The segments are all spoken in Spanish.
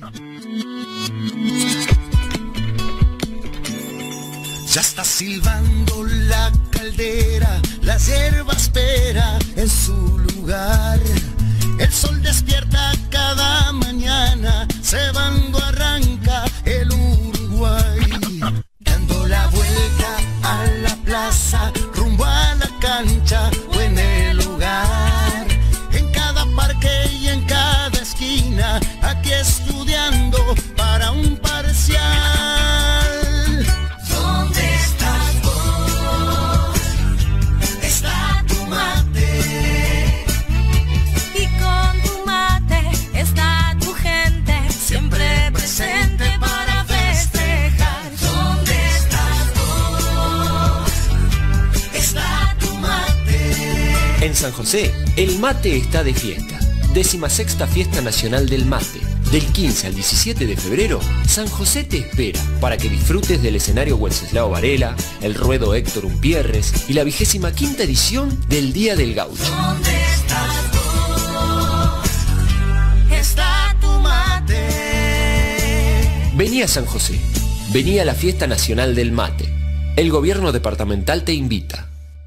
Ya está silbando la caldera, la hierba espera en su lugar. El sol despierta cada mañana, cebando arranca el Uruguay. Dando la vuelta a la plaza, rumbo a la cancha o en el hogar. En cada parque y en cada esquina, aquí estudiando para un parcial. ¿Dónde estás vos? Está tu mate. Y con tu mate está tu gente, siempre presente para festejar. ¿Dónde estás vos? Está tu mate. En San José, el mate está de fiesta. 16ª Fiesta Nacional del Mate. Del 15 al 17 de febrero, San José te espera para que disfrutes del escenario Wenceslao Varela, el ruedo Héctor Umpierres y la 25ª edición del Día del Gaucho. ¿Dónde estás vos? Está tu mate. Vení a San José. Vení a la Fiesta Nacional del Mate. El gobierno departamental te invita.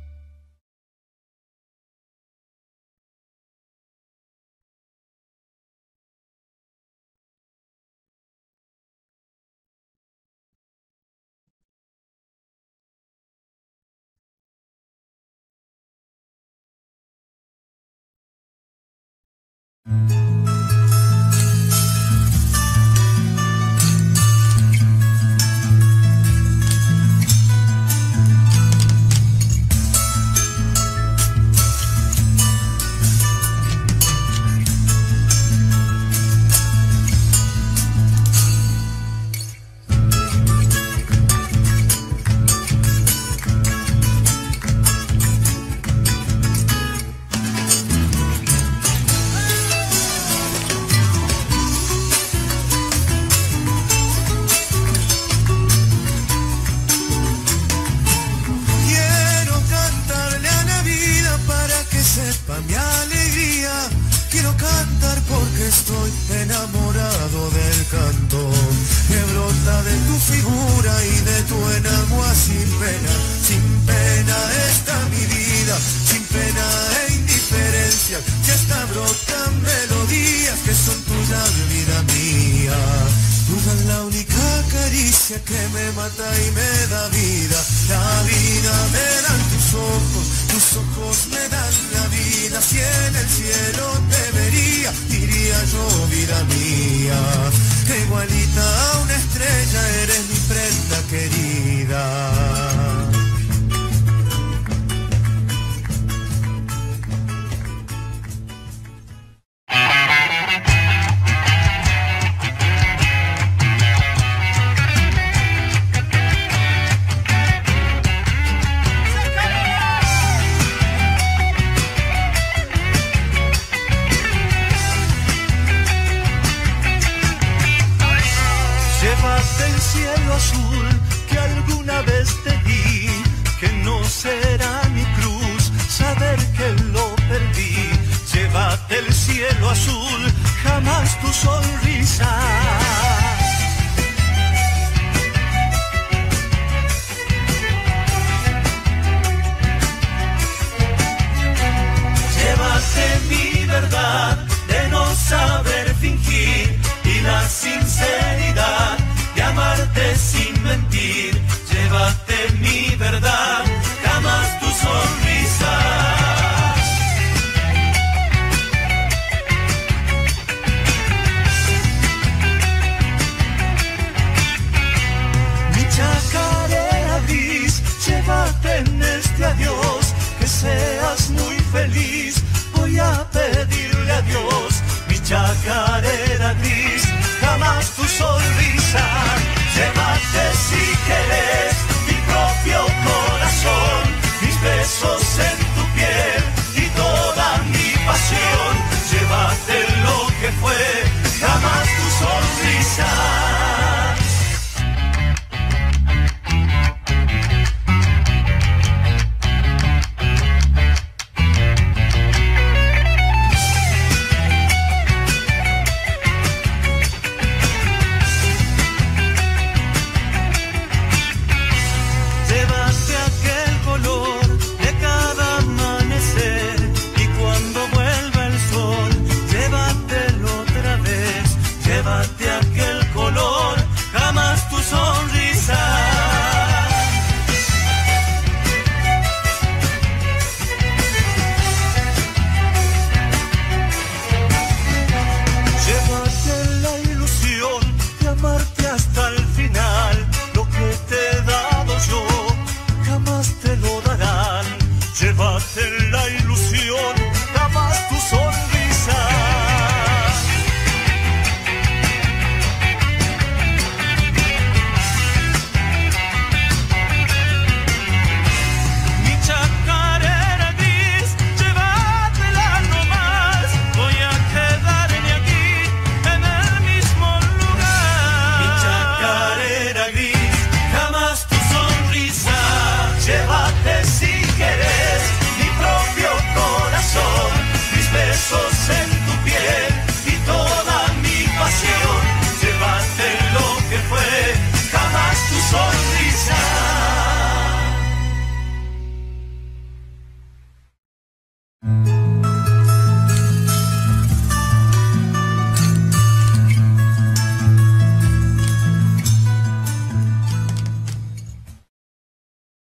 Mi alegría, quiero cantar porque estoy enamorado del canto que brota de tu figura y de tu enagua. Sin pena está mi vida, sin pena e indiferencia, que hasta brotan melodías que son tuya, vida mía. Tuya es la única caricia que me mata y me da vida. La vida me dan tus ojos me dan la vida. Si en el cielo te vería, diría yo, vida mía, que igualita a una estrella eres mi prenda querida. El cielo azul que alguna vez te di, que no será mi cruz saber que lo perdí. Llévate el cielo azul, jamás tu sonrisa. Llévate mi verdad,